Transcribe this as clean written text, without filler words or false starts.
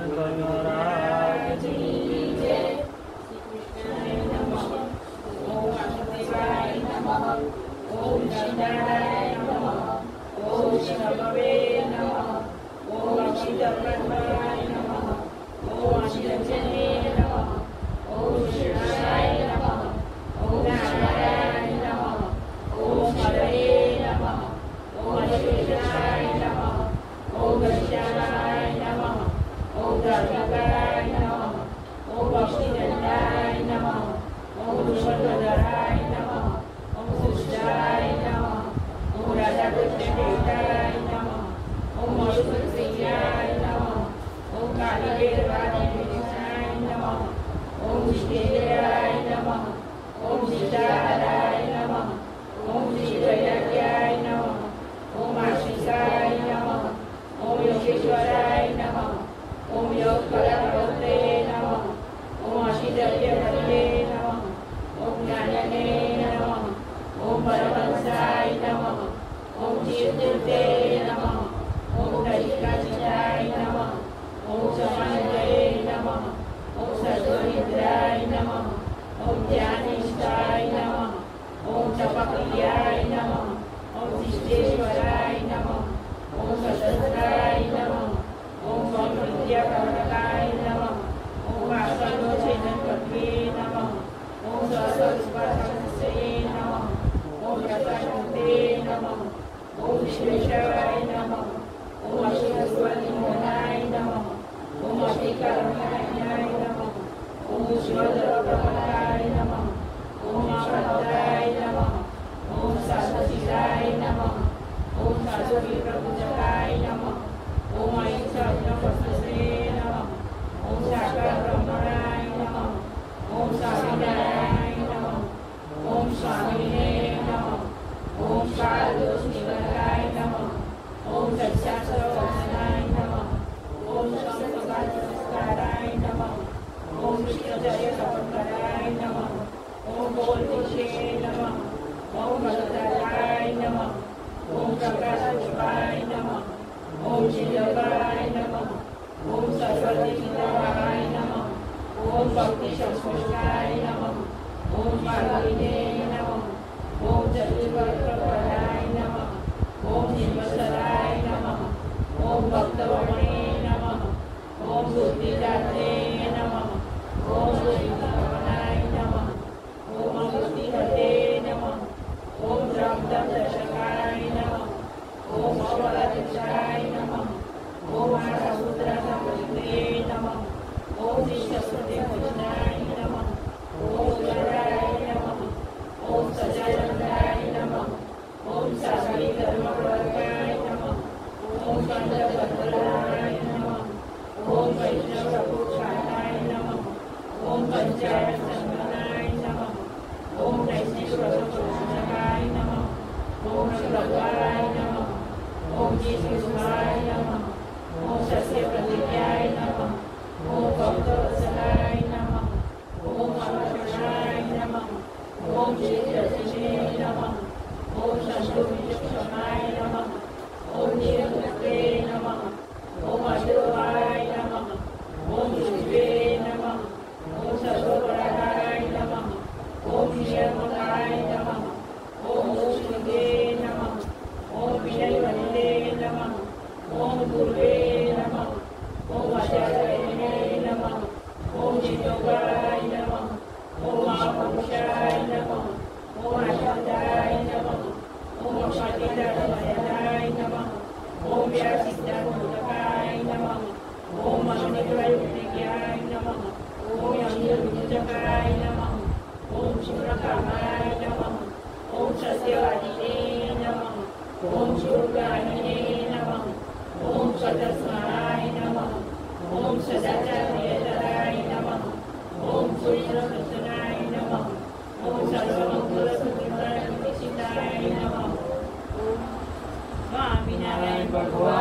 महाराज की जय। ओम वासुदेवाय नमः। ओम श्रीनारायण नमः। ओम शिववे नमः। ओम श्रीधर्माय नमः। ओम श्रीरंजने नमः। ओम शिवाय नमः। ओम नारायण नमः। ओम हरे नमः। ओम अशोकाय नमः। ओम गजाय नमः। ओम धर्मकाय नमः। ओम भक्तिदंडाय नमः। ओम विश्वधराय नमः। ओम सुष्टाय नमः। ओम राधाकृष्णदेवाय नमः। ओम मधुसूदनाय नमः। ओम कालीवेदवादिनाय नमः। ओम विष्णुदेवाय नमः। ओम सीताराय नमः। ओम श्रीवैराग्याय नमः। ओम आशीषाय नमः। ओम योगेश्वराय नमः। ओम योगकलावते नमः। ओम अशीदव्यवते नमः। ओम ज्ञानने नमः। ओम परमहंसाय नमः। ओम जीवतीर्थे नमः। ओम दधिकाचिताय नमः। ओम समानये नमः। ओम सर्वनिद्राय नमः। ओम ध्यानिष्ठाय नमः। ओम तपक्रियाय नमः। ओम सिद्धेश्वराय नमः। ओम सतस्त्राय नमः। ओम विद्याप्रवरकाय नमः। ओम आसनोच्छेदनकर्त्रे नमः। ओम सहस्रस्पर्शये नमः। ओम प्रकाशते नमः। ओम विश्वेश्वराय नमः। ओम अशोकस्वनिमोहनाय नमः। ओम अतिकर्मण्याय नमः। ओम शिवधर्मप्रवराय नमः। ओम आपदाय नमः। ओम साधुशिराय नमः। ओम साधुवी प्रपूजकाय नमः। ओम ऐश्वर्यवस्तुसे नमः। ओम साकार ब्रह्मणाय नमः। ओम स्वामिनारायणाय नमः। ओम स्वामिने नमः। ओम कालदोषनिवाराय नमः। ओम सत्यासवचनाय नमः। ओम संस्काराय नमः। ओम कृष्णचर्य समर्पणाय नमः। ओम बोलदिशे नमः। ओम भद्राय नमः। ओम प्रकाशपुष्पाय नमः। ओम शिवगाय नमः। ओम सर्वदेवताय नमः। ओम भक्तिशस्पुष्पाय नमः। ओम पार्वतीने नमः। ओम चतुर्वर्गप्रदाय नमः। ओम निर्मसराय नमः। ओम भक्तवणे नमः। ओम बुद्धिदात्रे नमः। ओम बुद्धिभवनाय नमः। ओम बुद्धिहते नमः। ओम ब्रह्मदर्शकाय नमः। ओम अवलक्षाय नमः। ओम आसुद्रसंप्रिये नमः। ओम विश्वस्पतिपूजनाय नमः। ओम उदराय नमः। ओम सच्चिदानंदाय नमः। ओम साक्षी धर्मप्रवर्तकाय नमः। ओम पंचभद्राय नमः। ओम वैष्णवप्रभुपादाय नमः। ओम पंचायतसंगनाय नमः। ओम नैष्ठिकव्रतपूजकाय नमः। ओम भगवाय नमः। ओम जिष्णुवाय नमः। ओम सस्यप्रतिज्ञाय नमः। ओम भक्तवत्सलाय नमः। ओम अमरक्षाय नमः। ओम श्रीरसिने नमः। ओम शंभुविचक्षणाय नमः। ओम नीलमुक्ते नमः। ओम अशोकाय नमः। ओम शिवे नमः। ओम सर्वपराय नमः। ओम नियमकाय नमः। ओम श्रीदे नमः। ओम विजयवन्दे नमः। ओम गुरुवे नमः। ओम आचार्यणे नमः। ओम जितोगाय नमः। ओम महापुरुषाय नमः। ओम आशादाय नमः। ओम अक्षतिदाय नमः। ओम व्यासिद्धाय नमः। ओम अग्निप्रयुक्ताय नमः। ओम यज्ञविजकाय नमः। ओम शुक्रकामाय नमः। ओम सत्यवादिने नमः। ओम शुक्रगामिने नमः। ओम सतस्माय नमः। ओम सदाचार्यतराय नमः। ओम सूर्यकृष्णाय नमः। ओम सर्वमंगलसुखदाय नमः। ओम स्वामिनारायण भगवान